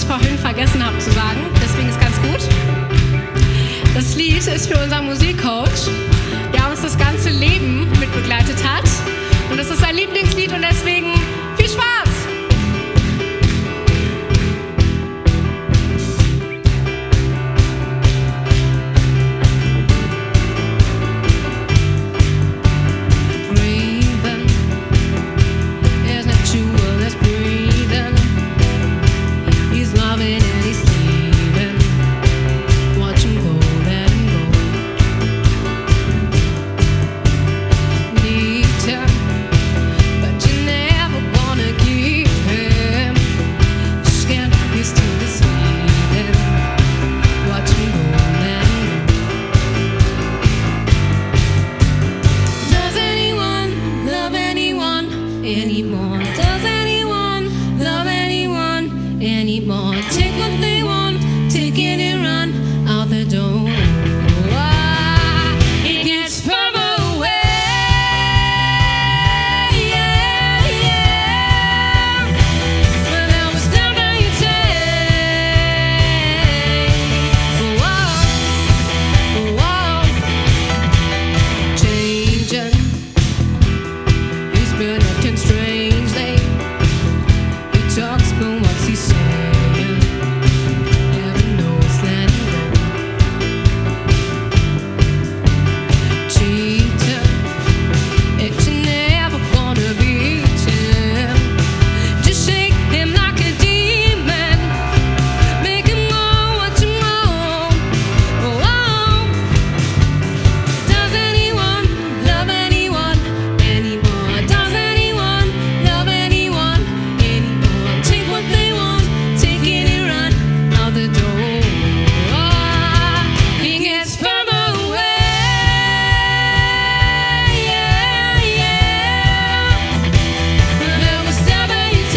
vorhin vergessen habe zu sagen, deswegen ist ganz gut. Das Lied ist für unseren Musikcoach, der uns das ganze Leben mitbegleitet hat. Und das ist sein Lieblingslied und deswegen viel Spaß! Anymore. Does anyone love anyone anymore? Take what they want, take it and run out the door. It gets further away, yeah, yeah. But there was nothing you take. Whoa, whoa. Changing. He's been acting strangely. He talks, but what's he saying? Heaven knows that he won't. Cheater, it's never gonna beat him. Just shake him like a demon. Make him know what you want. Oh, does anyone love anyone anymore? Does anyone love anyone anymore? Take what they want, take it and run out the door. He gets further away, yeah, yeah. But there was nothing you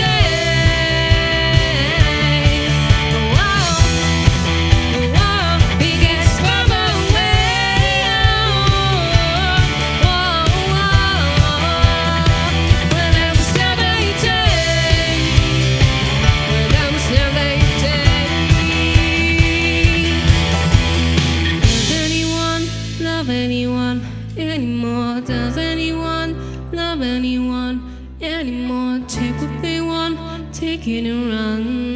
take. Whoa, he gets further away. Whoa, when there was nothing you take. When there was nothing you take. Does anyone love anyone anymore? Does anyone love anyone anymore? Take what they want, take it and run.